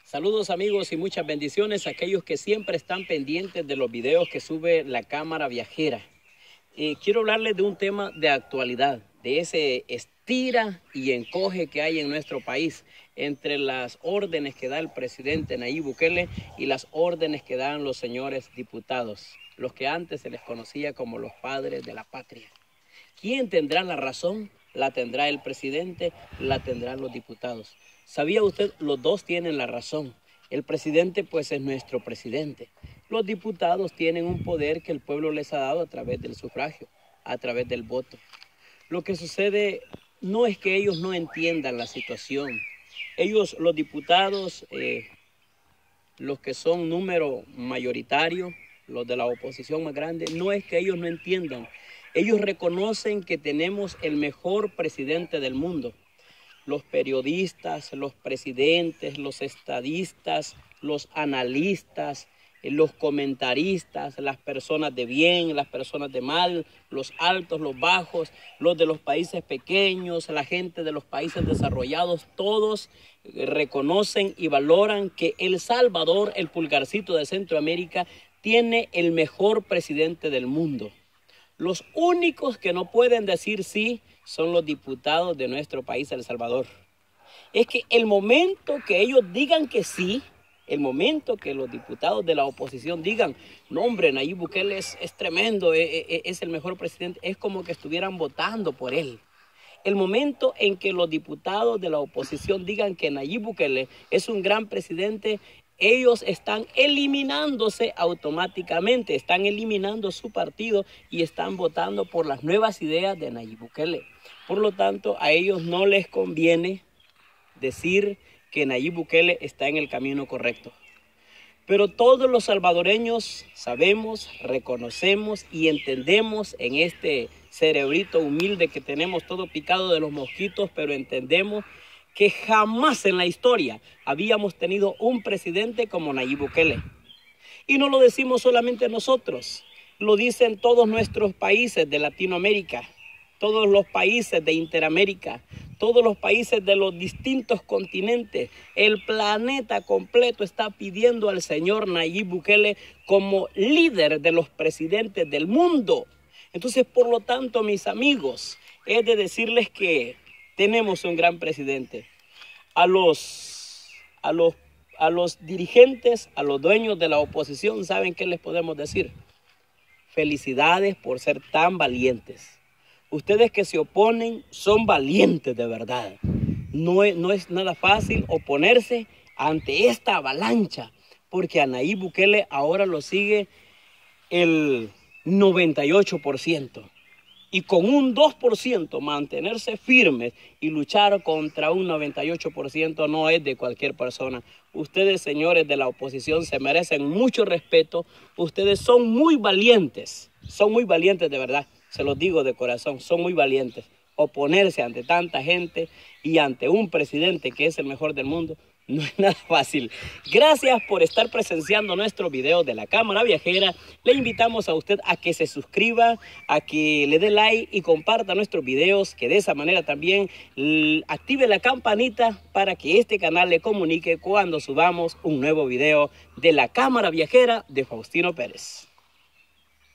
Saludos amigos y muchas bendiciones a aquellos que siempre están pendientes de los videos que sube la Cámara Viajera. Quiero hablarles de un tema de actualidad, de ese estira y encoge que hay en nuestro país entre las órdenes que da el presidente Nayib Bukele y las órdenes que dan los señores diputados, los que antes se les conocía como los padres de la patria. ¿Quién tendrá la razón? La tendrá el presidente, la tendrán los diputados. ¿Sabía usted? Los dos tienen la razón. El presidente pues es nuestro presidente. Los diputados tienen un poder que el pueblo les ha dado a través del sufragio, a través del voto. Lo que sucede no es que ellos no entiendan la situación. Ellos, los diputados, los que son número mayoritario, los de la oposición más grande, no es que ellos no entiendan. Ellos reconocen que tenemos el mejor presidente del mundo. Los periodistas, los presidentes, los estadistas, los analistas, los comentaristas, las personas de bien, las personas de mal, los altos, los bajos, los de los países pequeños, la gente de los países desarrollados, todos reconocen y valoran que El Salvador, el pulgarcito de Centroamérica, tiene el mejor presidente del mundo. Los únicos que no pueden decir sí son los diputados de nuestro país, El Salvador. Es que el momento que ellos digan que sí, el momento que los diputados de la oposición digan, no hombre, Nayib Bukele es tremendo, es el mejor presidente, es como que estuvieran votando por él. El momento en que los diputados de la oposición digan que Nayib Bukele es un gran presidente, ellos están eliminándose automáticamente, están eliminando su partido y están votando por las nuevas ideas de Nayib Bukele. Por lo tanto, a ellos no les conviene decir que Nayib Bukele está en el camino correcto. Pero todos los salvadoreños sabemos, reconocemos y entendemos en este cerebrito humilde que tenemos todo picado de los mosquitos, pero entendemos que jamás en la historia habíamos tenido un presidente como Nayib Bukele. Y no lo decimos solamente nosotros, lo dicen todos nuestros países de Latinoamérica, todos los países de Interamérica, todos los países de los distintos continentes. El planeta completo está pidiendo al señor Nayib Bukele como líder de los presidentes del mundo. Entonces, por lo tanto, mis amigos, es de decirles que tenemos un gran presidente. A los dirigentes, a los dueños de la oposición, ¿saben qué les podemos decir? Felicidades por ser tan valientes. Ustedes que se oponen son valientes de verdad. No es nada fácil oponerse ante esta avalancha, porque a Nayib Bukele ahora lo sigue el 98%. Y con un 2% mantenerse firmes y luchar contra un 98% no es de cualquier persona. Ustedes, señores de la oposición, se merecen mucho respeto. Ustedes son muy valientes de verdad. Se los digo de corazón, son muy valientes. Oponerse ante tanta gente y ante un presidente que es el mejor del mundo no es nada fácil. Gracias por estar presenciando nuestro video de la Cámara Viajera. Le invitamos a usted a que se suscriba, a que le dé like y comparta nuestros videos, que de esa manera también active la campanita para que este canal le comunique cuando subamos un nuevo video de la Cámara Viajera de Faustino Pérez.